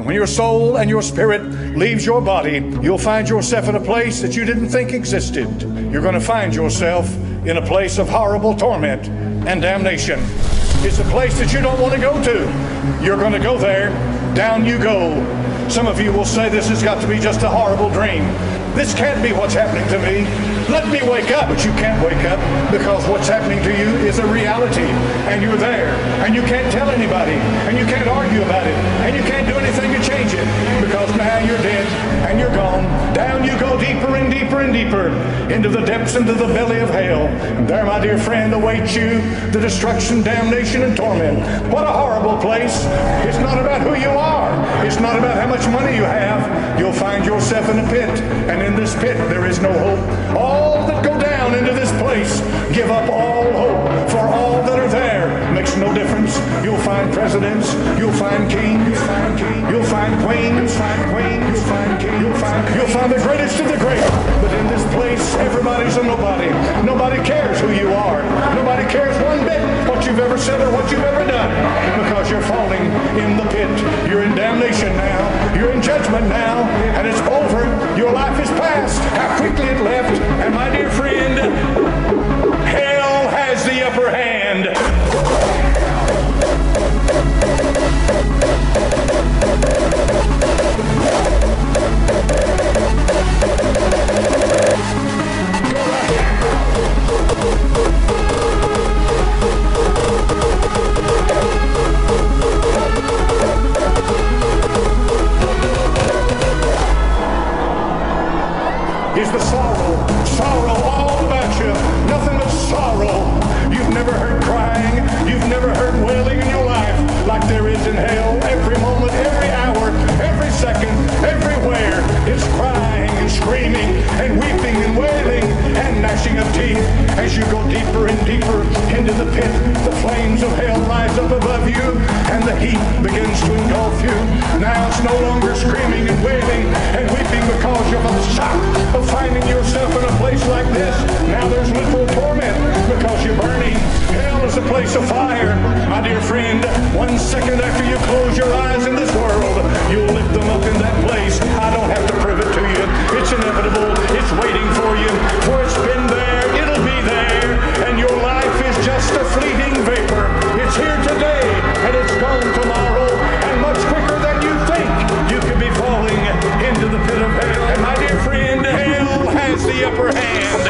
When your soul and your spirit leaves your body, you'll find yourself in a place that you didn't think existed. You're going to find yourself in a place of horrible torment and damnation. It's a place that you don't want to go to. You're going to go there. Down you go. Some of you will say this has got to be just a horrible dream. This can't be what's happening to me. Let me wake up. But you can't wake up because what's happening to you is a reality. And you're there. And you can't tell anybody. And you can't argue about it. And you can't do anything to change it. Because now you're dead and you're gone. Down you go deeper and deeper and deeper into the depths, into the belly of hell. And there, my dear friend, awaits you the destruction, damnation, and torment. What a horrible place. It's not about who you are. It's not about how much money you have. You'll find yourself in a pit. And in this pit, there is no hope. All that go down into this place give up all hope, for all that are there makes no difference. You'll find presidents, you'll find kings, you'll find queens, you'll find the greatest of the great. But in this place, everybody's a nobody. Nobody cares who you are. Nobody cares one bit what you've ever said or what you've ever done, because you're falling in the pit. You're in damnation now. You're in judgment now, and it's over. Your life is past. How quickly it left. And my dear friend, hell has the upper hand. Is the sorrow all about you, nothing but sorrow. You've never heard crying, you've never heard wailing in your life like there is in hell. Every moment, every hour, every second, everywhere, it's crying and screaming and weeping and wailing and gnashing of teeth. As you go deeper and deeper into the pit, the flames of hell rise up above you and the heat begins to engulf you. Now it's no longer screaming and wailing and weeping because you're the shock of finding yourself in a place like this. Now there's literal torment because you're burning. Hell is a place of fire. My dear friend, 1 second after you close your eyes in this world, you'll lift them up in that place. I don't have to prove it to you. It's inevitable. It's waiting for you. For it's been there. It'll be there. And your life is just a fleeting vapor. It's here today and it's gone tomorrow. And much quicker than you think, you could be falling into the pit of hell. And my dear friend, hell has the upper hand.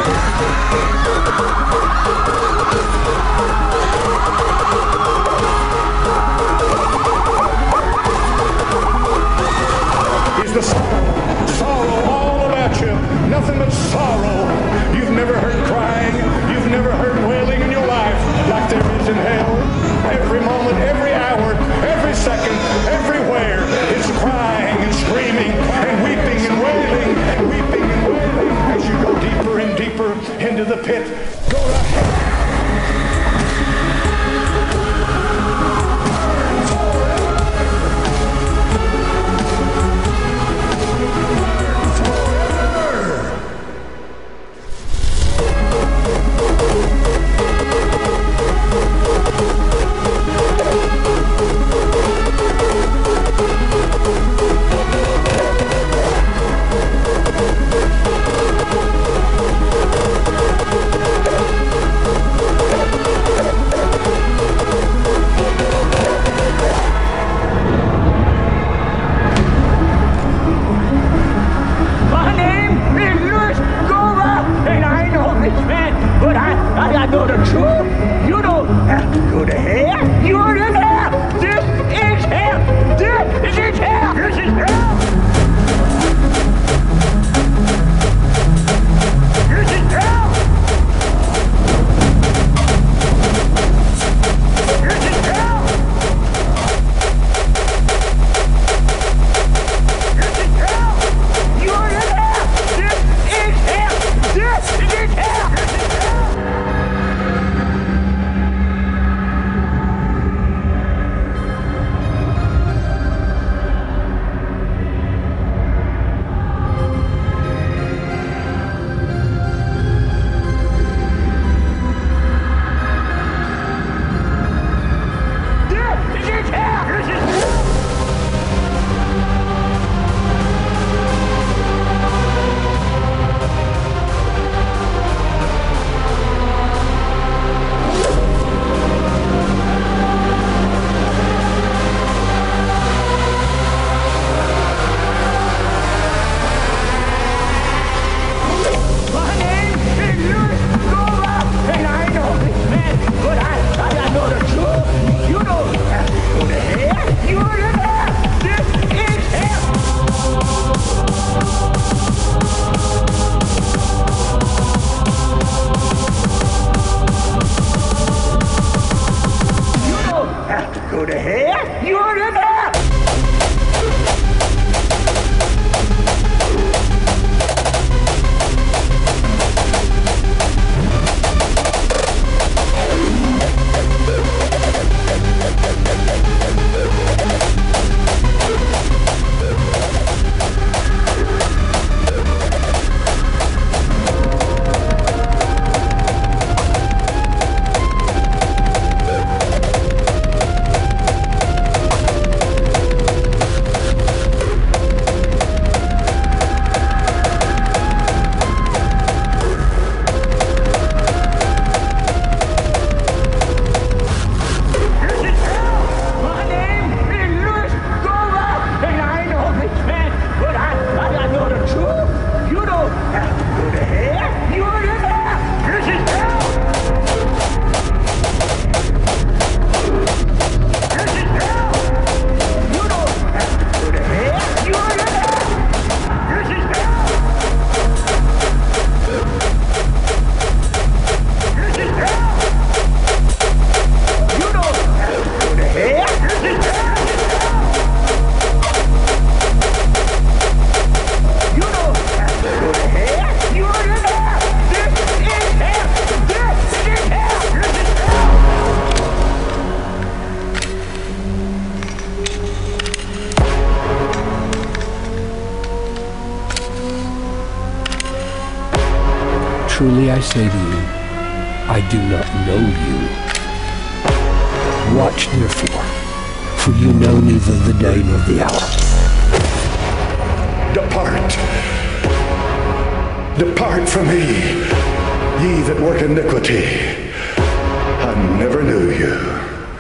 Is the sorrow all about you? Nothing but sorrow. You've never heard crying. You've never heard wailing in your life like there is in hell. Every moment, every hour, every second, everywhere, it's crying and screaming and weeping and wailing and weeping and wailing as you go deeper and deeper into the pit. Go to hell. Truly I say to you, I do not know you. Watch therefore, for you know neither the day nor the hour. Depart. Depart from me, ye that work iniquity. I never knew you.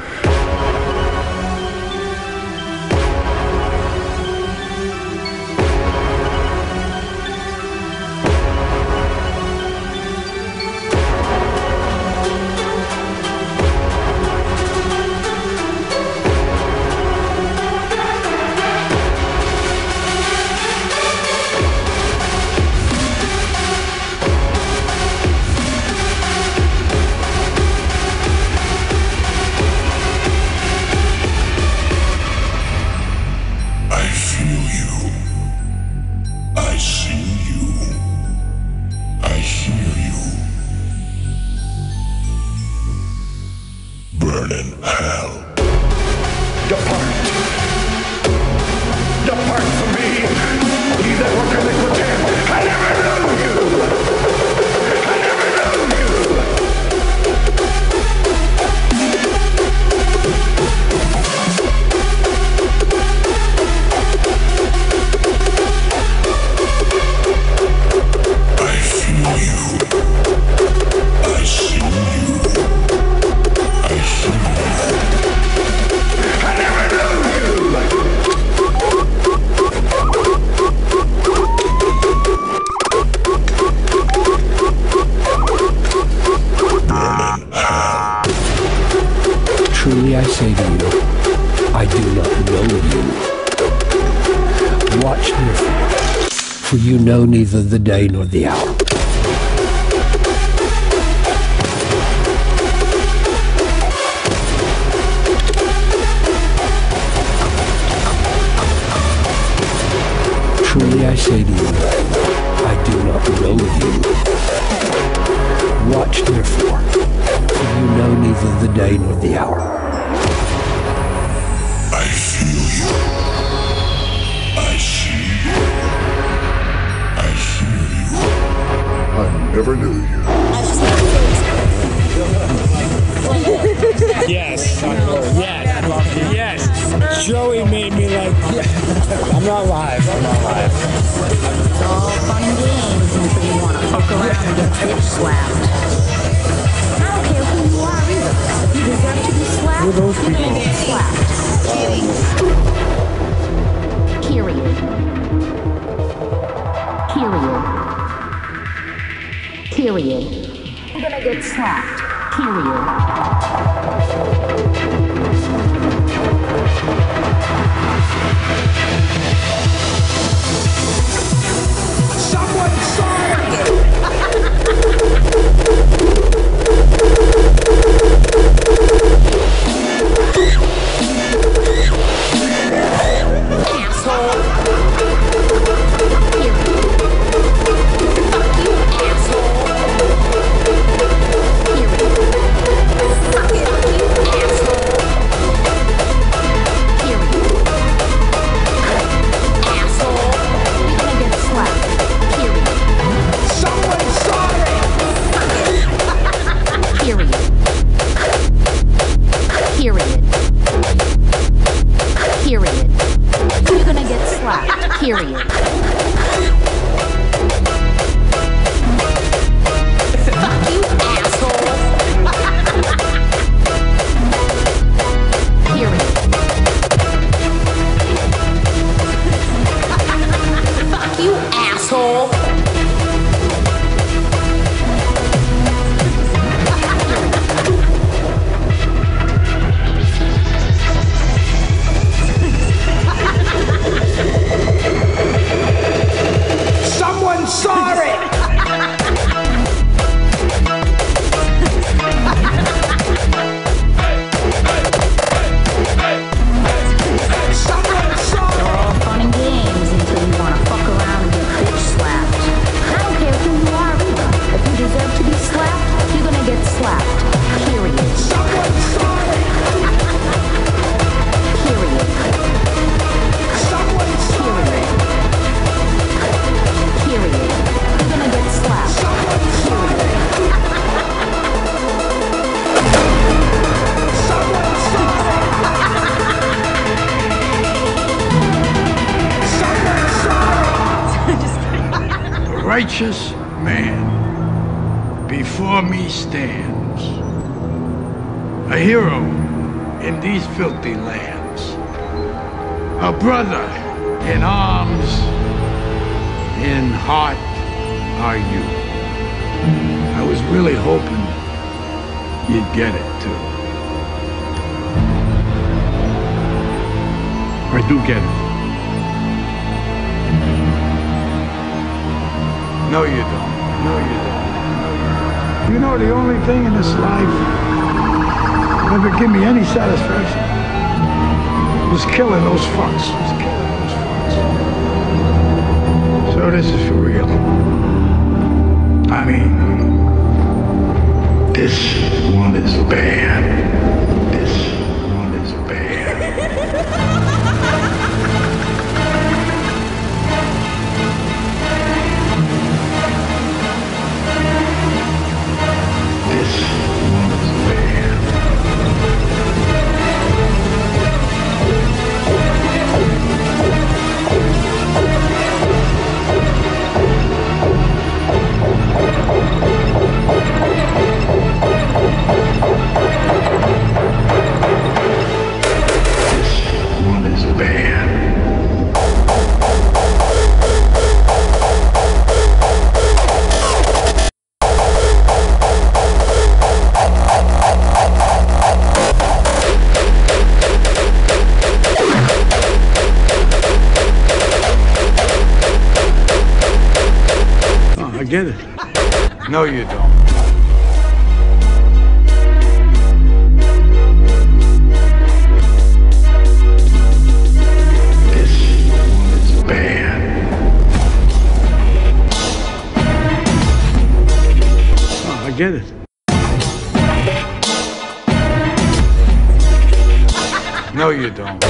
Burn in hell. Depart. Depart from me, ye that work iniquity. I never knew you. I never knew you. I feel you. I see you. I never knew you. Truly I say to you, I do not know you. Watch therefore, for you know neither the day nor the hour. Truly I say to you, I do not know you. Watch therefore, for you know neither the day nor the hour. I feel you. I see you. I hear you. I never knew you. Yes. Yes. Yes. Joey made me like, I'm not live. It's all fun and games until you want to fuck around and get bitch slapped. I don't care who you are either. If you deserve to be slapped, Who are those you're gonna people? get slapped. Period. Period. You're gonna get slapped. Period. Someone signed it! Asshole. Period. Fuck you, asshole. Period. Fuck you, asshole. Period. righteous man before me stands, a hero in these filthy lands, a brother in arms, in heart are you. I was really hoping you'd get it too. I do get it. No, you don't. No, you don't. No, you don't. You know, the only thing in this life that ever give me any satisfaction was killing those fucks. So this is for real. I mean, this one is bad. This one is bad. Get it? No, you don't. This one is bad. Oh, I get it. No, you don't.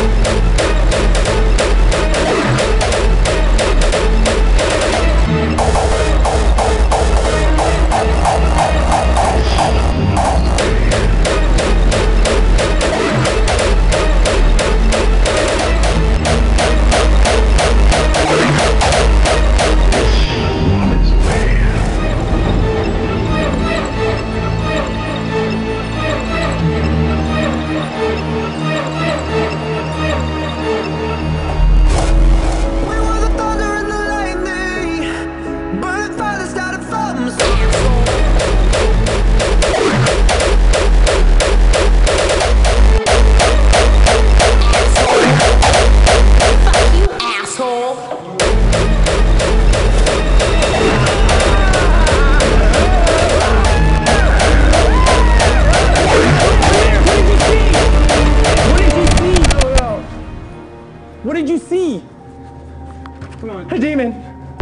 What did you see? Come on. A demon.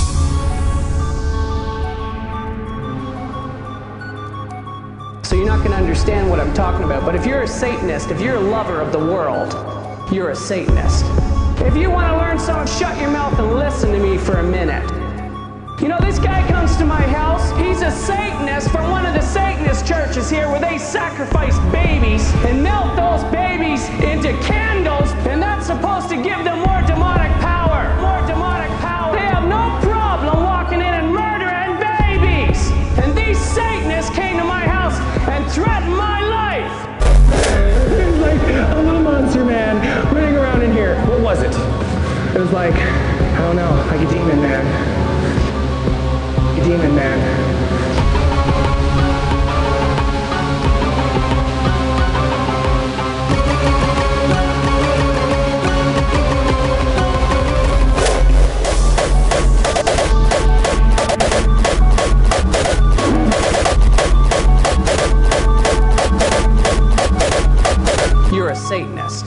So you're not going to understand what I'm talking about, but if you're a Satanist, if you're a lover of the world, you're a Satanist. If you want to learn something, shut your mouth and listen to me for a minute. You know, this guy comes to my house, he's a Satanist from one of the Satanist churches here where they sacrifice babies and melt those babies into candles, and that's supposed to give them more demonic power. More demonic power. They have no problem walking in and murdering babies. And these Satanists came to my house and threatened my life. There's like a little monster man running around in here. What was it? It was like, I don't know, like a demon man. Demon man. You're a Satanist.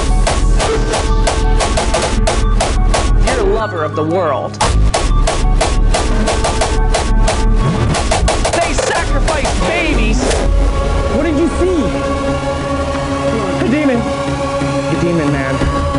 You're a lover of the world. Babies. What did you see? A demon. A demon man.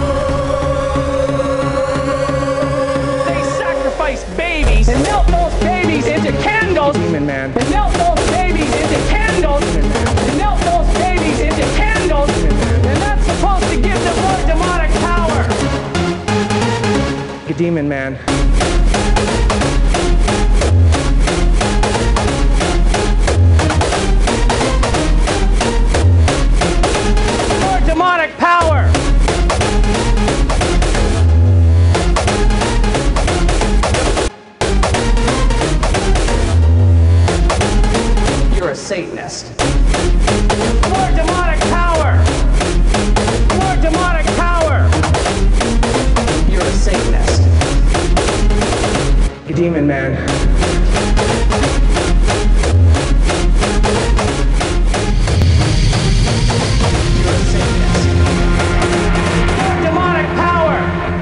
They sacrifice babies and melt those babies into candles. Demon man. And melt those babies into candles. And melt those babies into candles. And that's supposed to give them more demonic power. A demon man. Satanist. More demonic power. More demonic power. You're a Satanist. A demon man. You're a Satanist. More demonic power.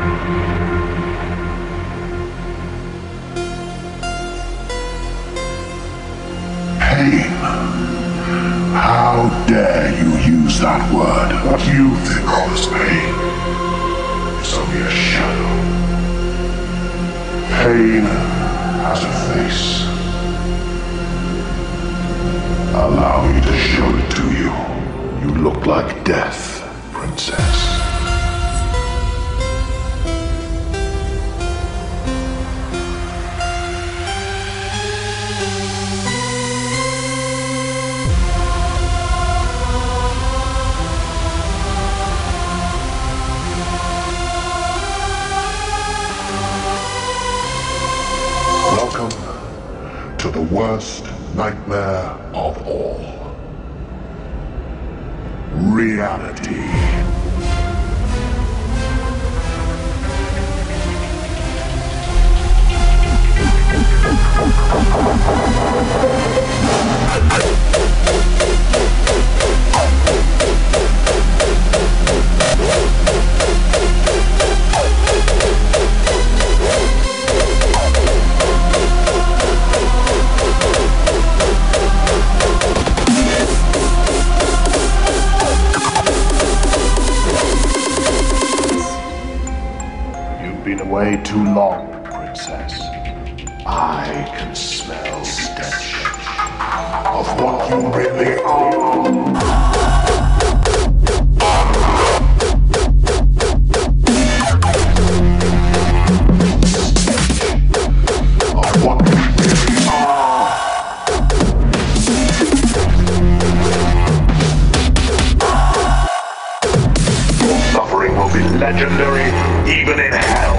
Pain. How dare you use that word? What you think all is pain is only a shadow. Pain has a face. Allow me to show it to you. You look like death, princess. Welcome to the worst nightmare of all. Reality. Been away too long, princess. I can smell stench of what you really are. Of what you really are. Your suffering will be legendary, even in hell.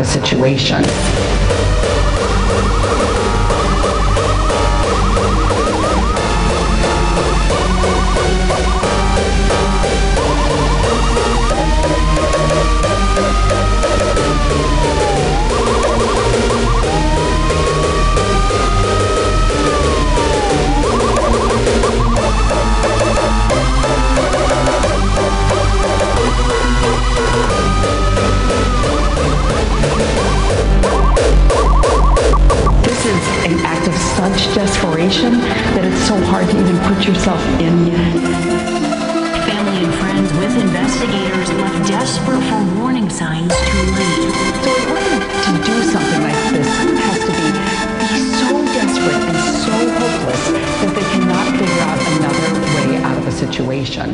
situation. Such desperation that it's so hard to even put yourself in. Family and friends with investigators left desperate for warning signs too late. So in order to do something like this, someone has to be so desperate and so hopeless that they cannot figure out another way out of a situation.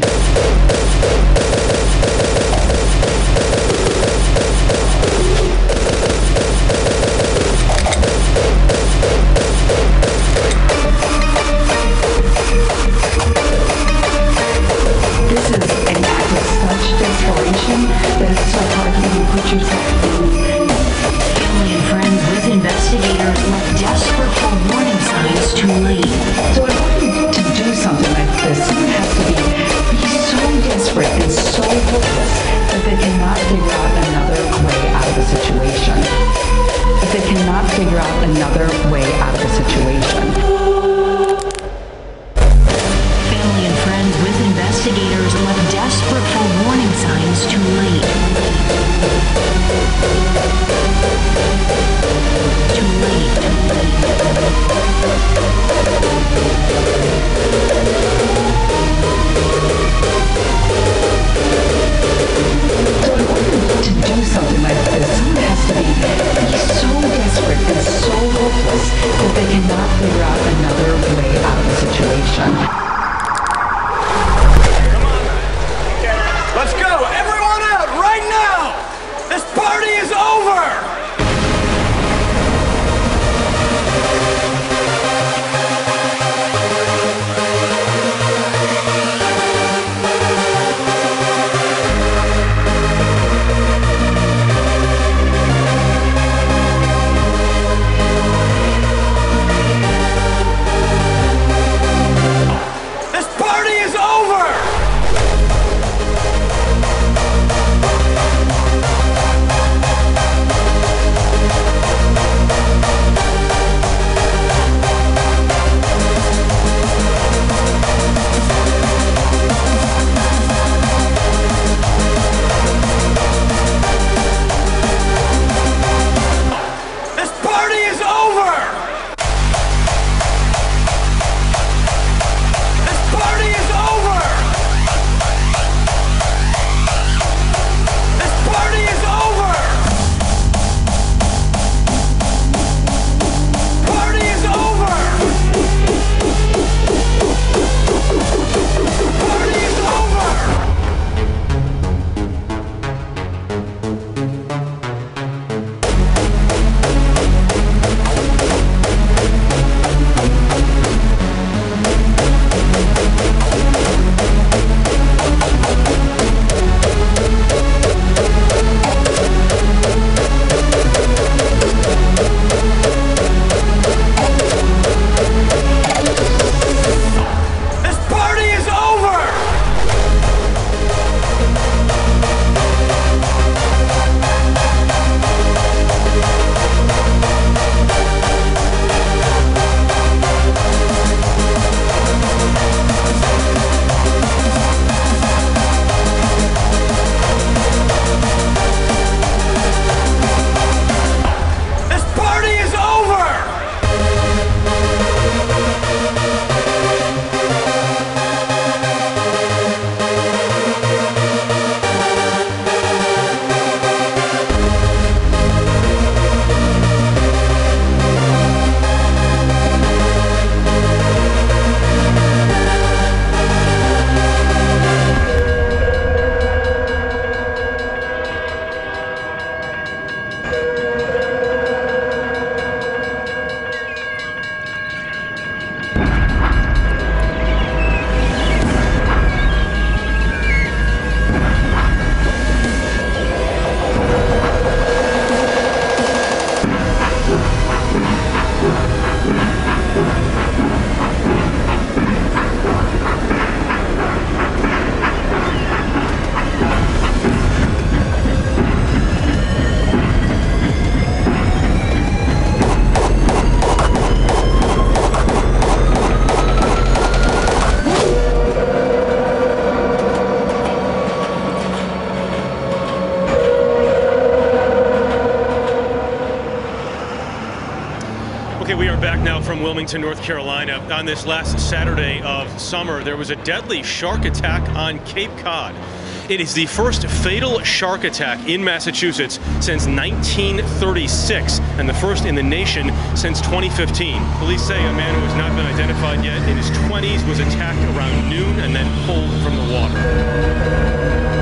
This is an act of such desperation that it's so hard to even put yourself in. Family and friends with investigators left desperate for warning signs too late. So in order to do something like this, someone has to be so desperate and so hopeless that they cannot figure out another way out of a situation. That they cannot figure out another way out of a situation. Family and friends with investigators left desperate for warning signs too late. Too late. So in order to do something like this, someone has to be so desperate and so hopeless Okay, we are back now from Wilmington, North Carolina. On this last Saturday of summer, there was a deadly shark attack on Cape Cod. It is the first fatal shark attack in Massachusetts since 1936 and the first in the nation since 2015. Police say a man who has not been identified yet in his 20s was attacked around noon and then pulled from the water.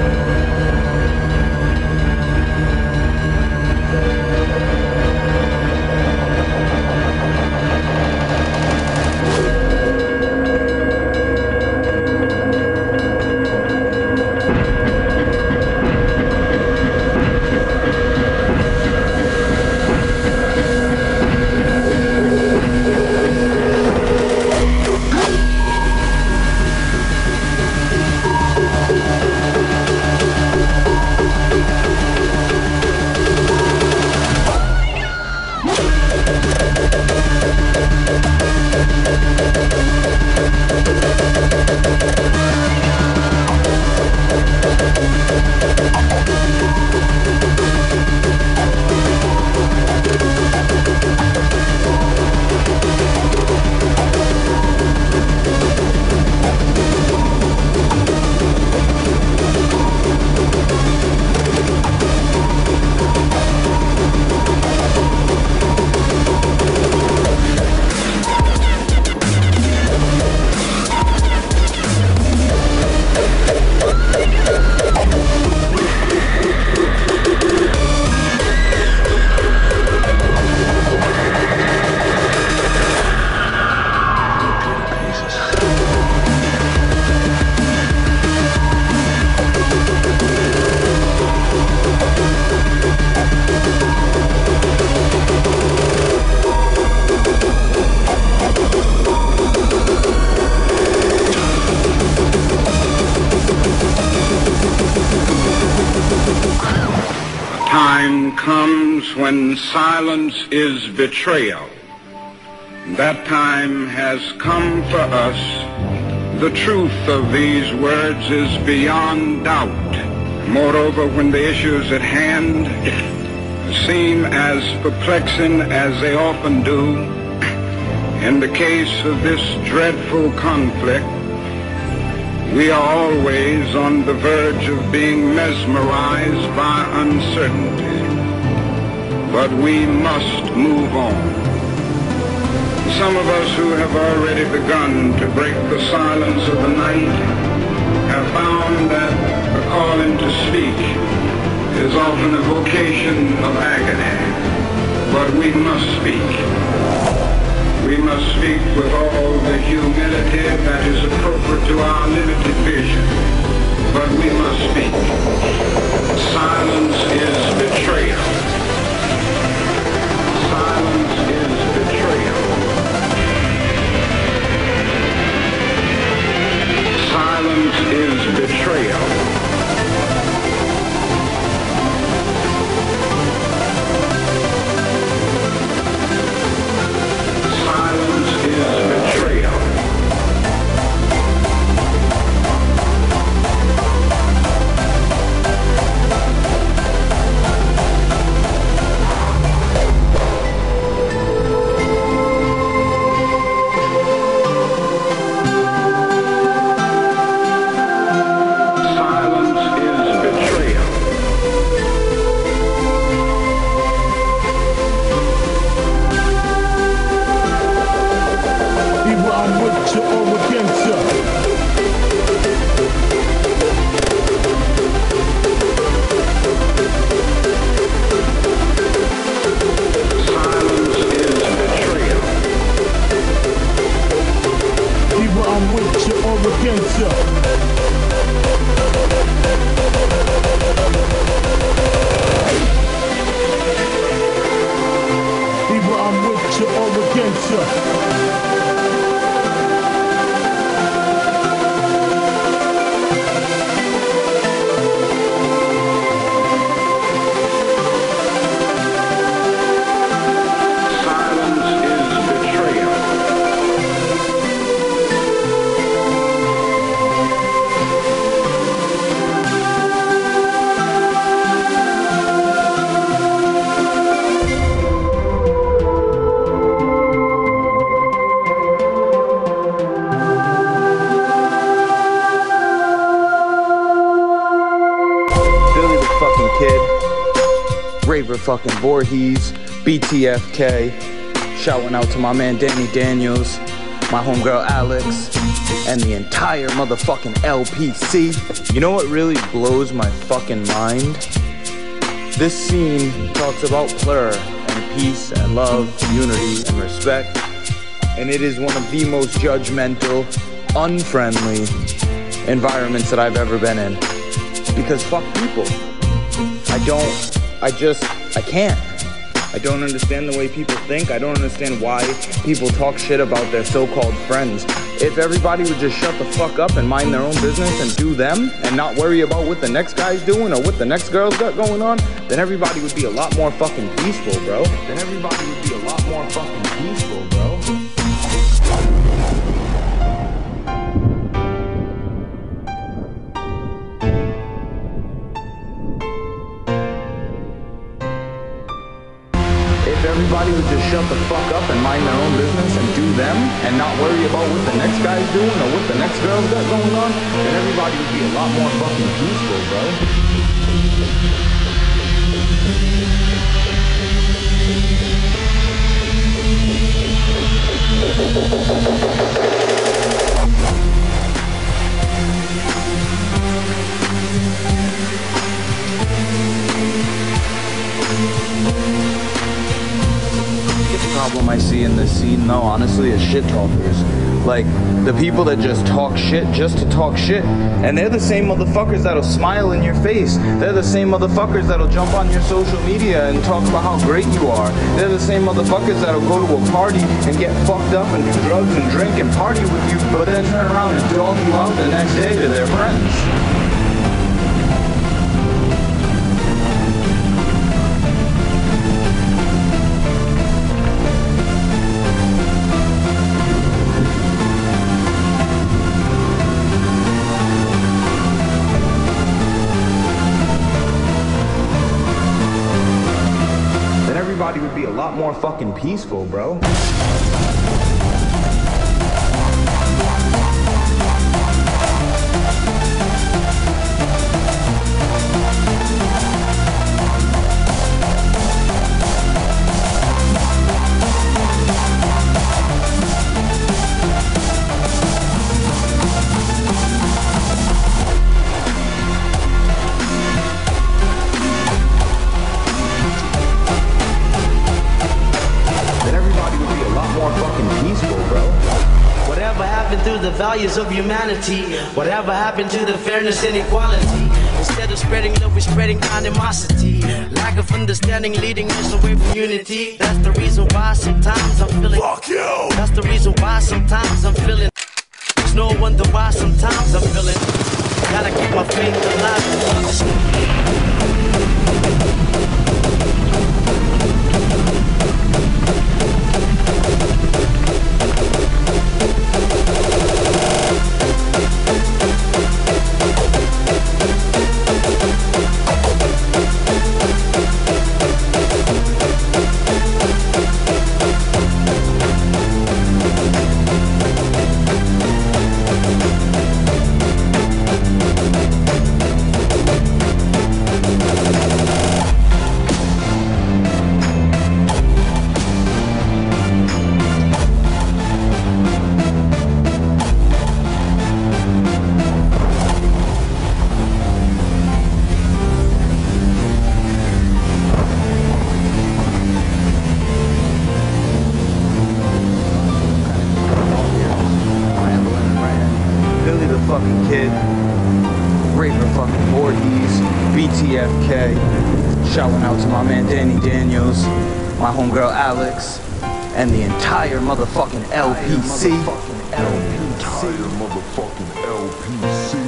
Time comes when silence is betrayal. That time has come for us. The truth of these words is beyond doubt. Moreover, when the issues at hand seem as perplexing as they often do, in the case of this dreadful conflict, we are always on the verge of being mesmerized by uncertainty. But we must move on. Some of us who have already begun to break the silence of the night have found that the calling to speak is often a vocation of agony. But we must speak. We must speak with all the humility that is appropriate to our limited vision. But we must speak. Silence is betrayal. Silence is betrayal. Silence is betrayal. motherfucking Voorhees, BTFK. Shouting out to my man Danny Daniels, my homegirl Alex, and the entire motherfucking LPC. You know what really blows my fucking mind? This scene talks about plur and peace and love, unity and respect. And it is one of the most judgmental, unfriendly environments that I've ever been in. Because fuck people. I can't. I don't understand the way people think. I don't understand why people talk shit about their so-called friends. If everybody would just shut the fuck up and mind their own business and do them and not worry about what the next guy's doing or what the next girl's got going on, then everybody would be a lot more fucking peaceful, bro. Then everybody would be a lot more fucking peaceful, bro. Everybody would just shut the fuck up and mind their own business and do them and not worry about what the next guy's doing or what the next girl's got going on, then everybody would be a lot more fucking peaceful, bro. Problem I see in this scene though, honestly, is shit talkers. Like, the people that just talk shit just to talk shit. And they're the same motherfuckers that'll smile in your face. They're the same motherfuckers that'll jump on your social media and talk about how great you are. They're the same motherfuckers that'll go to a party and get fucked up and do drugs and drink and party with you, but then turn around and dog you out the next day to their friends. Everybody would be a lot more fucking peaceful, bro. Through the values of humanity, whatever happened to the fairness and equality? Instead of spreading love, we're spreading animosity. Lack of understanding leading us away from unity. That's the reason why sometimes I'm feeling. Fuck you! That's the reason why sometimes I'm feeling. There's no wonder why sometimes I'm feeling. Gotta keep my faith alive. Fucking kid, Raver fucking Voorhees, BTFK, shouting out to my man Danny Daniels, my homegirl Alex, and the entire motherfucking LPC. Entire motherfucking LPC.